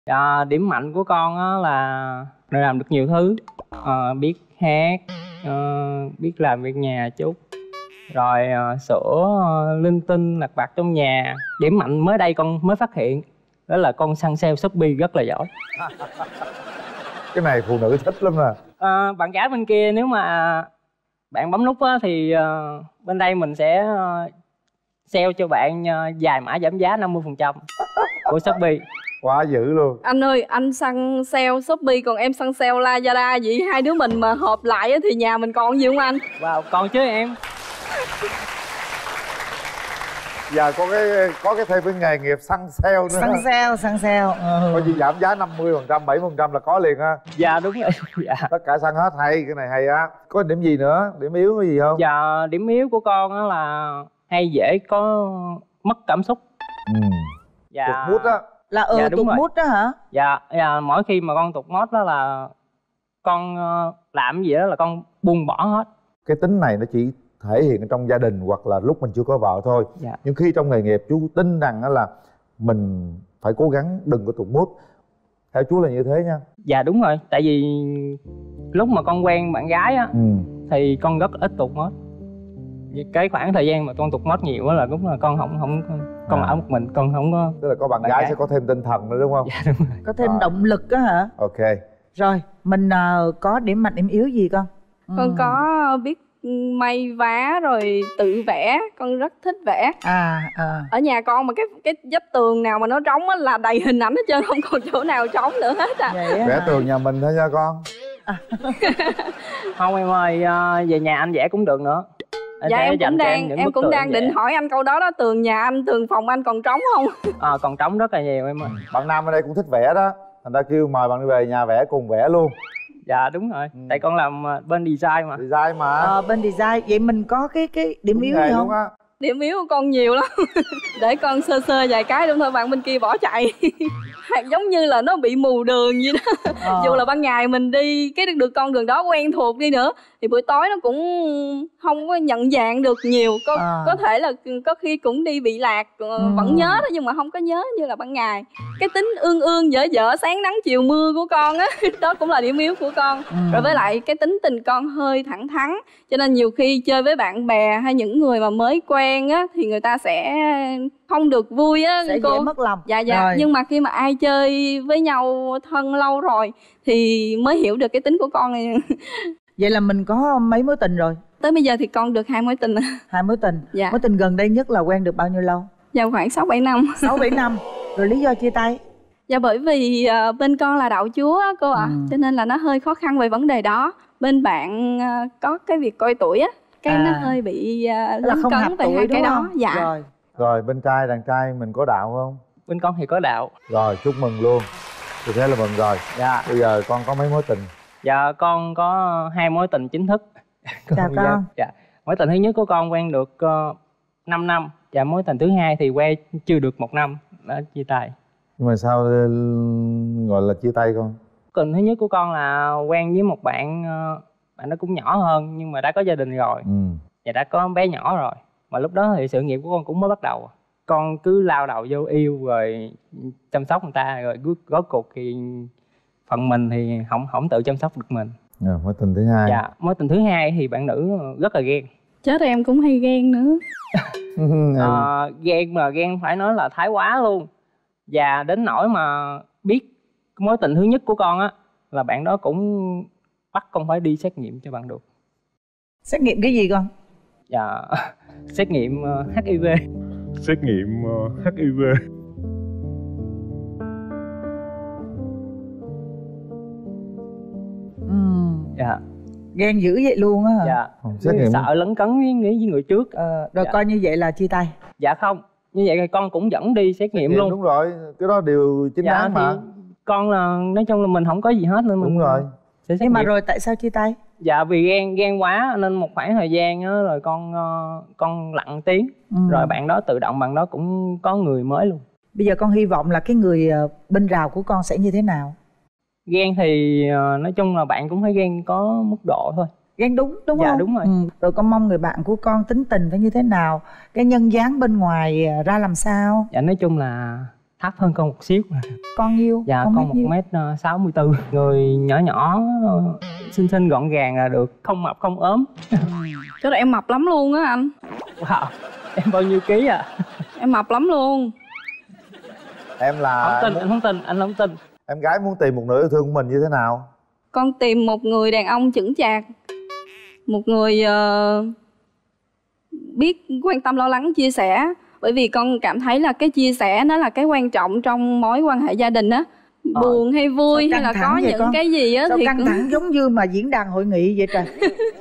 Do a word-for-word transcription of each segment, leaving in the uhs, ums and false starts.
À, điểm mạnh của con á là làm được nhiều thứ, à, biết hát, à, biết làm việc nhà chút, rồi à, sửa à, linh tinh lặt vặt trong nhà. Điểm mạnh mới đây con mới phát hiện đó là con săn sale Shopee rất là giỏi. Cái này phụ nữ thích lắm nè. À, bạn gái bên kia nếu mà bạn bấm nút á, thì uh, bên đây mình sẽ uh, sale cho bạn uh, vài mã giảm giá năm mươi phần trăm của Shopee. Quá dữ luôn. Anh ơi, anh săn sale Shopee còn em săn sale Lazada, vậy hai đứa mình mà hợp lại thì nhà mình còn gì không anh? Wow, còn chứ em. Giờ có cái có cái thêm cái nghề nghiệp săn sale nữa. Săn sale, săn sale. Ừ. Có gì giảm giá năm mươi phần trăm, bảy mươi phần trăm là có liền ha. Dạ đúng rồi. Dạ. Tất cả săn hết, hay, cái này hay á. Có điểm gì nữa? Điểm yếu có gì không? Dạ, điểm yếu của con á là hay dễ có mất cảm xúc. Ừ. Dạ. Tụt mood á. Là ừ, dạ, tụt mood đó hả? Dạ, dạ, mỗi khi mà con tụt mood đó là con uh, làm gì đó là con buông bỏ hết. Cái tính này nó chỉ thể hiện trong gia đình hoặc là lúc mình chưa có vợ thôi. Dạ. Nhưng khi trong nghề nghiệp chú tin rằng là mình phải cố gắng đừng có tụt mood. Theo chú là như thế nha. Dạ đúng rồi, tại vì lúc mà con quen bạn gái á, ừ, thì con rất ít tụt mood. Cái khoảng thời gian mà con tụt mood nhiều á là lúc là con không không con à. ở một mình, con không có. Tức là có bạn, bạn gái, gái sẽ có thêm tinh thần nữa đúng không? Dạ đúng rồi. Có thêm à. động lực á hả? Ok. Rồi, mình uh, có điểm mạnh điểm yếu gì con? Con ừ. có biết may vá rồi tự vẽ, con rất thích vẽ. À, à. Ở nhà con mà cái cái vách tường nào mà nó trống á là đầy hình ảnh hết trơn, không còn chỗ nào trống nữa hết à. Vẽ à. Tường nhà mình thôi nha con. À. Không em ơi, về nhà anh vẽ cũng được nữa. Dạ em cũng đang em, em cũng đang định hỏi anh câu đó đó, tường nhà anh, tường phòng anh còn trống không? À, còn trống rất là nhiều em ơi. Bạn nam ở đây cũng thích vẽ đó, thành ra kêu mời bạn đi về nhà vẽ cùng vẽ luôn. Dạ đúng rồi, ừ. tại con làm bên design mà. Design mà. Ờ, bên design, vậy mình có cái cái điểm đúng yếu gì không? Điểm yếu của con nhiều lắm. Để con sơ sơ vài cái đúng thôi, bạn bên kia bỏ chạy. Giống như là nó bị mù đường vậy đó. Ờ. Dù là ban ngày mình đi cái được con đường đó quen thuộc đi nữa thì buổi tối nó cũng không có nhận dạng được nhiều. Có à. có thể là có khi cũng đi bị lạc, ừ. vẫn nhớ đó nhưng mà không có nhớ như là ban ngày. Cái tính ương ương dở dở sáng nắng chiều mưa của con á, đó cũng là điểm yếu của con. Ừ. Rồi với lại cái tính tình con hơi thẳng thắn, cho nên nhiều khi chơi với bạn bè hay những người mà mới quen á thì người ta sẽ không được vui á, sẽ cô dễ mất lòng. Dạ dạ. Rồi. Nhưng mà khi mà ai chơi với nhau thân lâu rồi thì mới hiểu được cái tính của con này. Vậy là mình có mấy mối tình rồi? Tới bây giờ thì con được hai mối tình. Hai mối tình. Dạ. Mối tình gần đây nhất là quen được bao nhiêu lâu? Dạ khoảng sáu bảy năm. Sáu bảy năm. Rồi lý do chia tay? Dạ bởi vì uh, bên con là đạo Chúa á, cô ạ. À. Ừ. Cho nên là nó hơi khó khăn về vấn đề đó. Bên bạn uh, có cái việc coi tuổi á, cái à. nó hơi bị uh, lấn cấn về hai cái đó. Dạ. Rồi. Rồi bên trai, đàn trai mình có đạo không? Bên con thì có đạo. Rồi chúc mừng luôn. Thì thế là mừng rồi. Dạ. Bây giờ con có mấy mối tình? Dạ con có hai mối tình chính thức. Chào con. Dạ. Dạ. Mối tình thứ nhất của con quen được uh, năm năm. Và mối tình thứ hai thì quen chưa được một năm đã chia tay. Nhưng mà sao gọi là chia tay con? Tình thứ nhất của con là quen với một bạn, uh, bạn nó cũng nhỏ hơn nhưng mà đã có gia đình rồi. Ừ. Và đã có bé nhỏ rồi. Mà lúc đó thì sự nghiệp của con cũng mới bắt đầu. Con cứ lao đầu vô yêu rồi chăm sóc người ta, rồi rốt cuộc thì phần mình thì không không tự chăm sóc được mình. À, mối tình thứ hai. Dạ, mối tình thứ hai thì bạn nữ rất là ghen. Chết, em cũng hay ghen nữa. à, ghen mà ghen phải nói là thái quá luôn. Và đến nỗi mà biết mối tình thứ nhất của con á là bạn đó cũng bắt con phải đi xét nghiệm cho bằng được. Xét nghiệm cái gì con? Dạ, xét nghiệm uh, hát i vê. Xét nghiệm uh, hát i vê. Ừ. Dạ. Ghen dữ vậy luôn á hả? Dạ. Xét nghiệm sợ lấn cấn với, với người trước. Ờ, rồi dạ. coi như vậy là chia tay. Dạ không, như vậy thì con cũng dẫn đi xét nghiệm, xét nghiệm luôn. Đúng rồi, cái đó đều chính dạ, đáng mà. Con là nói chung là mình không có gì hết nên mình. Đúng rồi. Nhưng nghiệm. Mà rồi tại sao chia tay? Dạ vì ghen ghen quá nên một khoảng thời gian đó, rồi con uh, con lặng tiếng. Ừ. Rồi bạn đó tự động bạn đó cũng có người mới luôn. Bây giờ con hy vọng là cái người uh, bên rào của con sẽ như thế nào? Ghen thì uh, nói chung là bạn cũng phải ghen có mức độ thôi. Ghen đúng đúng dạ, không? Dạ đúng rồi. Ừ. Rồi con mong người bạn của con tính tình phải như thế nào? Cái nhân dáng bên ngoài ra làm sao? Dạ nói chung là thấp hơn con một xíu. Con nhiêu? Dạ con một mét sáu mươi tư. Người nhỏ nhỏ xinh xinh gọn gàng là được, không mập không ốm. Cái đó em mập lắm luôn á anh. Wow, em bao nhiêu ký à? Em mập lắm luôn. Em là Không tin, muốn... anh không tin, anh không tin. Em gái muốn tìm một nửa yêu thương của mình như thế nào? Con tìm một người đàn ông chững chạc, một người uh, biết quan tâm lo lắng chia sẻ. Bởi vì con cảm thấy là cái chia sẻ nó là cái quan trọng trong mối quan hệ gia đình á. Ờ. Buồn hay vui hay là có những con? cái gì á sao thì căng cũng... thẳng giống như mà diễn đàn hội nghị vậy trời.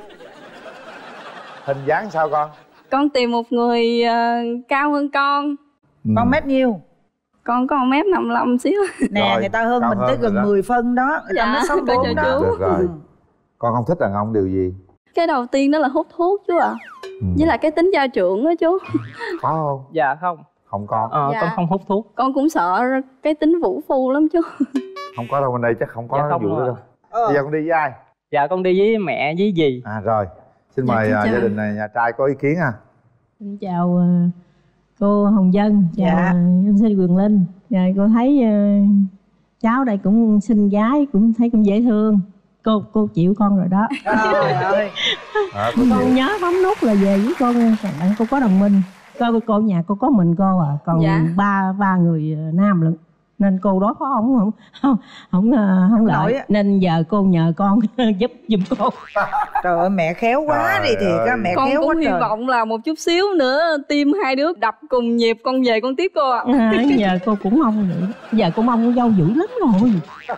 Hình dáng sao con? Con tìm một người uh, cao hơn con. Ừ. Con mét nhiêu? Con có một mét năm mươi lăm xíu. Nè Rồi, người ta hơn cao mình hơn tới rồi gần đó. mười phân đó. Người ta Dạ, mét sáu con bốn chào đó. chú. Được rồi. Ừ. Con không thích đàn ông điều gì? Cái đầu tiên đó là hút thuốc chú ạ. À. Ừ. Với lại cái tính gia trưởng đó chú. Có không? Dạ không. Không có. Ờ, Dạ. con không hút thuốc. Con cũng sợ cái tính vũ phu lắm chú. Không có đâu, bên đây chắc không có Dạ không vụ đó à. đâu. Ờ. Bây giờ con đi với ai? Dạ con đi với mẹ với dì. À rồi. Xin Dạ, mời xin à, chào. gia đình này nhà trai có ý kiến à. Xin chào ờ, cô Hồng Vân, chào Dạ. ờ, em xin Quyền Linh. Rồi cô thấy ờ, cháu đây cũng xinh gái, cũng thấy cũng dễ thương. Cô cô chịu con rồi đó. Trời ơi. À, có Con chịu. nhớ bấm nút là về với con, còn bạn cô có đồng minh. Cô cô nhà cô có mình cô à, còn Dạ. ba ba người ờ, nam lận. Nên cô đó có không không không không, ờ, không nổi lợi. á. Nên giờ cô nhờ con giúp giùm cô. Trời ơi mẹ khéo quá Trời đi thiệt á, ơi. mẹ Con khéo quá cũng hy trời. vọng là một chút xíu nữa tim hai đứa đập cùng nhịp con về con tiếp cô ạ. À. À, giờ cô cũng mong vậy. Giờ cô mong con dâu dữ lắm rồi.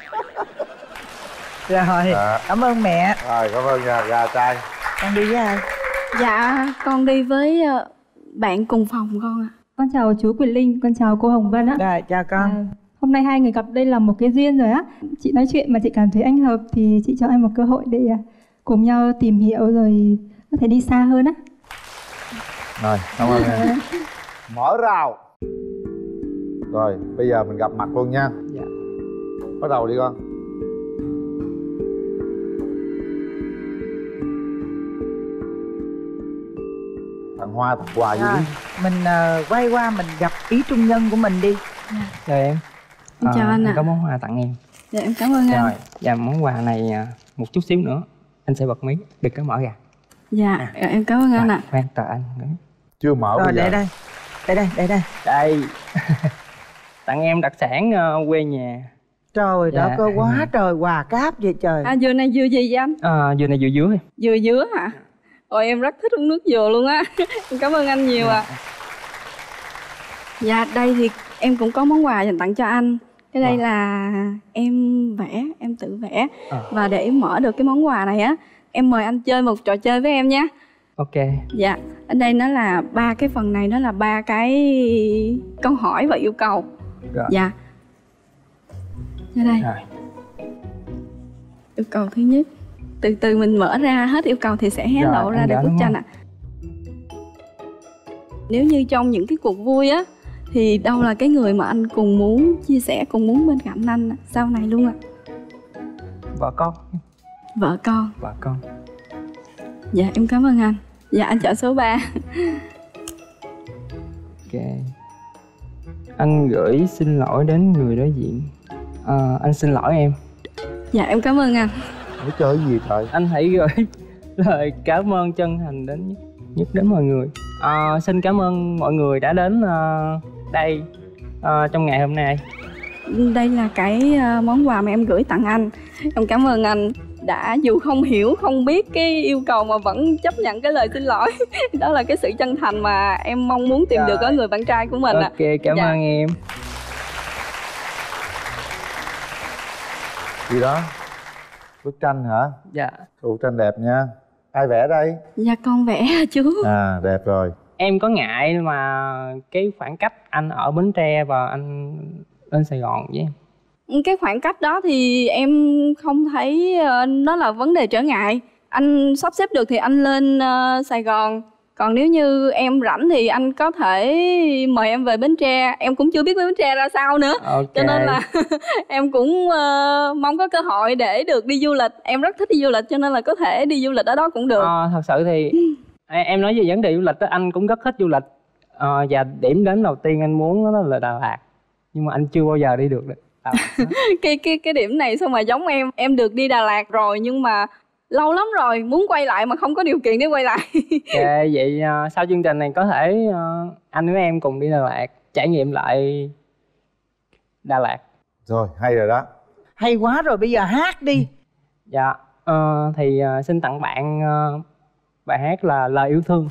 Rồi, Dạ. cảm ơn mẹ. Rồi cảm ơn nhà gà trai. Con đi với ai? Dạ con đi với ờ, bạn cùng phòng con ạ. À. Con chào chú Quyền Linh, con chào cô Hồng Vân á. Rồi, chào con. À, hôm nay hai người gặp đây là một cái duyên rồi á. Chị nói chuyện mà chị cảm thấy anh hợp thì chị cho em một cơ hội để à, cùng nhau tìm hiểu rồi có thể đi xa hơn á. Rồi, cảm ơn em. Mở rào. Rồi, bây giờ mình gặp mặt luôn nha. Dạ. Bắt đầu đi con. Tặng hoa, tặng quà gì Rồi, đi. mình uh, quay qua mình gặp ý trung nhân của mình đi. Chào em. Em chào anh ạ. Có món quà tặng em. Dạ em cảm ơn anh. Rồi, và món quà này à, một chút xíu nữa anh sẽ bật mí, đừng có mở ra. Dạ em cảm ơn anh ạ. Khoan chờ anh. Chưa mở Rồi bây giờ. để đây. Đây đây, đây đây. Đây. Tặng em đặc sản uh, quê nhà. Trời Dạ. đất ơi, quá trời quà cáp vậy trời. À dừa này dừa gì vậy anh? À, dừa này dừa dứa. Dừa dứa hả? Ôi em rất thích uống nước dừa luôn á. Em cảm ơn anh nhiều ạ. À. Dạ đây thì em cũng có món quà dành tặng cho anh. Cái đây Wow. là em vẽ, em tự vẽ. À. Và để mở được cái món quà này á, em mời anh chơi một trò chơi với em nhé. Ok. Dạ, ở đây nó là ba cái phần này, nó là ba cái câu hỏi và yêu cầu. Rồi. Dạ. Ra đây. Rồi. Yêu cầu thứ nhất. Từ từ mình mở ra hết yêu cầu thì sẽ hé Rồi, lộ ra anh được đỡ bức đúng tranh không? ạ. Nếu như trong những cái cuộc vui á thì đâu là cái người mà anh cùng muốn chia sẻ, cùng muốn bên cạnh anh sau này luôn ạ? Vợ con. Vợ con. Vợ con. Dạ em cảm ơn anh. Dạ anh chọn số ba. Ok. Anh gửi xin lỗi đến người đối diện. À, anh xin lỗi em. Dạ em cảm ơn anh. Ủa chơi gì trời? Anh hãy gửi lời cảm ơn chân thành đến nhất, nhất đến mọi người. À, xin cảm ơn mọi người đã đến uh, đây uh, trong ngày hôm nay. Đây là cái uh, món quà mà em gửi tặng anh. Em cảm ơn anh đã dù không hiểu, không biết cái yêu cầu mà vẫn chấp nhận cái lời xin lỗi. Đó là cái sự chân thành mà em mong muốn tìm Rồi. được ở người bạn trai của mình ạ. Ok, cảm Dạ. ơn em. Gì đó? Bức tranh hả? Dạ. Bức tranh đẹp nha. Ai vẽ đây? Dạ con vẽ hả chú? À đẹp rồi. Em có ngại mà cái khoảng cách anh ở Bến Tre và anh lên Sài Gòn với em. Cái khoảng cách đó thì em không thấy uh, nó là vấn đề trở ngại. Anh sắp xếp được thì anh lên uh, Sài Gòn. Còn nếu như em rảnh thì anh có thể mời em về Bến Tre. Em cũng chưa biết Bến Tre ra sao nữa. Ok. Cho nên là em cũng uh, mong có cơ hội để được đi du lịch. Em rất thích đi du lịch cho nên là có thể đi du lịch ở đó cũng được. À, thật sự thì em em nói về vấn đề du lịch đó, anh cũng rất thích du lịch. À, và điểm đến đầu tiên anh muốn đó là Đà Lạt. nhưng mà anh chưa bao giờ đi được đấy. cái cái cái điểm này sao mà giống em em được đi Đà Lạt rồi nhưng mà lâu lắm rồi muốn quay lại mà không có điều kiện để quay lại. Okay, vậy uh, sau chương trình này có thể uh, anh với em cùng đi Đà Lạt trải nghiệm lại Đà Lạt. Rồi, hay rồi đó. Hay quá rồi, bây giờ hát đi. Dạ, uh, thì uh, xin tặng bạn uh, bài hát là Lời Yêu Thương.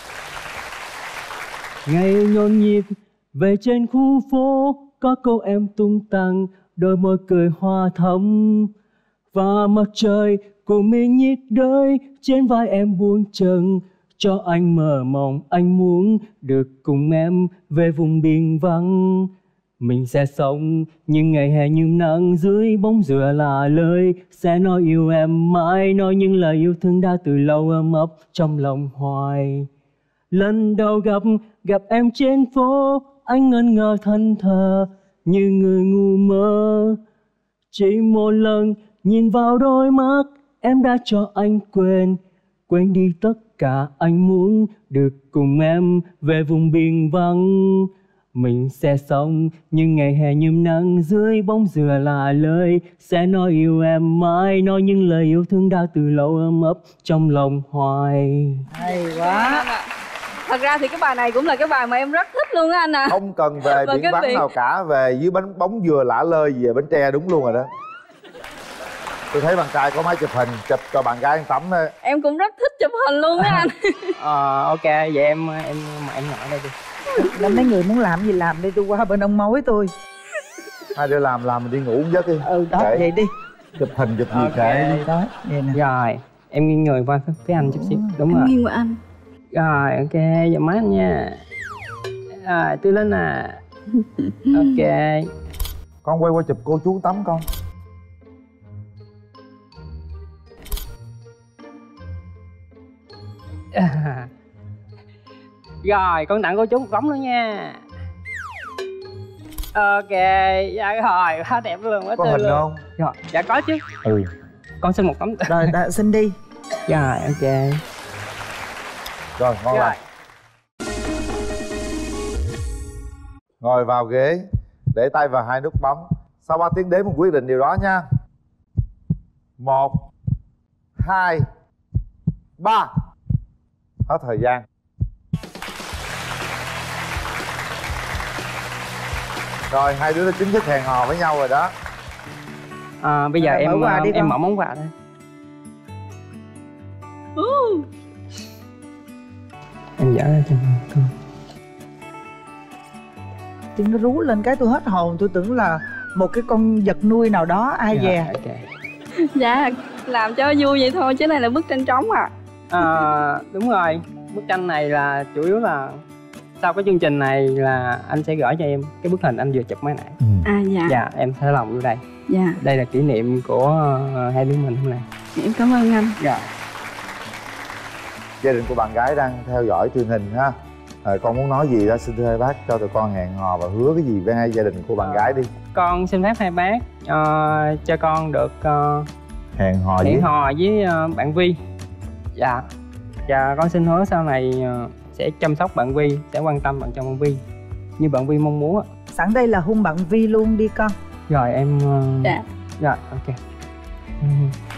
Ngày nhộn nhịp về trên khu phố, có cô em tung tăng, đôi môi cười hoa thắm. Và mặt trời của mình nhiệt đới, trên vai em buông chân, cho anh mơ mộng. Anh muốn được cùng em về vùng biển vắng. Mình sẽ sống những ngày hè nhuộm nắng, dưới bóng dừa là lời sẽ nói yêu em mãi, nói những lời yêu thương đã từ lâu ấm ấp trong lòng hoài. Lần đầu gặp gặp em trên phố, anh ngẩn ngơ thân thờ như người ngu mơ. Chỉ một lần nhìn vào đôi mắt, em đã cho anh quên quên đi tất cả. Anh muốn được cùng em về vùng biển vắng. Mình sẽ sống những ngày hè nhuộm nắng, dưới bóng dừa là lời sẽ nói yêu em mãi, nói những lời yêu thương đã từ lâu ấm ấp trong lòng hoài. Hay quá. Thật ra thì cái bài này cũng là cái bài mà em rất thích luôn á anh à. Không cần về biển vắng nào cả, về dưới bánh bóng dừa lả lơi về Bến Tre đúng luôn rồi đó. Tôi thấy bạn trai có máy chụp hình, chụp cho bạn gái ăn tắm thôi. Em cũng rất thích chụp hình luôn á anh. Ờ, ok, vậy em em em ngồi đây đi. Là mấy người muốn làm gì làm đi, tôi qua bên ông mối tôi. Hai đứa làm làm mình đi ngủ giấc đi. Ừ đó, Kệ. vậy đi. Chụp hình chụp gì Ok. kệ đi. Đó, vậy nè. Rồi, em nghiêng người qua phía anh chút xíu. Đúng Em rồi. nghiêng qua anh. Rồi, ok, giờ mắt nha. Rồi, Tư Linh à. Ok. Con quay qua chụp cô chú tắm con. Rồi, con tặng cô chú một tấm nữa nha. Ok, dạ rồi, quá đẹp luôn, quá Có tươi hình luôn. không? Rồi, dạ có chứ. Ừ. Con xin một tấm. Rồi, đã, xin đi. Rồi, ok. Rồi, ngon Rồi. lành. Ngồi vào ghế, để tay vào hai nút bấm. Sau ba tiếng đếm mình quyết định điều đó nha. Một, hai, ba. Hết thời gian. Rồi, hai đứa đã chính thức hẹn hò với nhau rồi đó. À, bây giờ Rồi, em mở quà đi em con. mở món quà thôi. Em dở ra cho con. Tiếng nó rú lên cái tôi hết hồn, tôi tưởng là một cái con vật nuôi nào đó ai Dạ, dè. ok. Dạ, làm cho vui vậy thôi chứ này là bức tranh trống à. À, đúng rồi, bức tranh này là chủ yếu là sau cái chương trình này là anh sẽ gửi cho em cái bức hình anh vừa chụp mới nãy. Ừ. À dạ. Dạ, em sẽ lòng vô đây. Dạ. Đây là kỷ niệm của uh, hai đứa mình hôm nay. Em cảm ơn anh. Dạ. Gia đình của bạn gái đang theo dõi truyền hình ha. À, con muốn nói gì đó xin thưa hai bác cho tụi con hẹn hò và hứa cái gì với hai gia đình của bạn à, gái đi. Con xin phép hai bác uh, cho con được uh, Hẹn hò hẹn với hò với uh, bạn Vi. Dạ. Và con xin hứa sau này uh, sẽ chăm sóc bạn Vi, sẽ quan tâm bạn chồng bạn Vi như bạn Vi mong muốn ạ. Sẵn đây là hôn bạn Vi luôn đi con. Rồi em uh... Dạ. Dạ, ok. Ừ.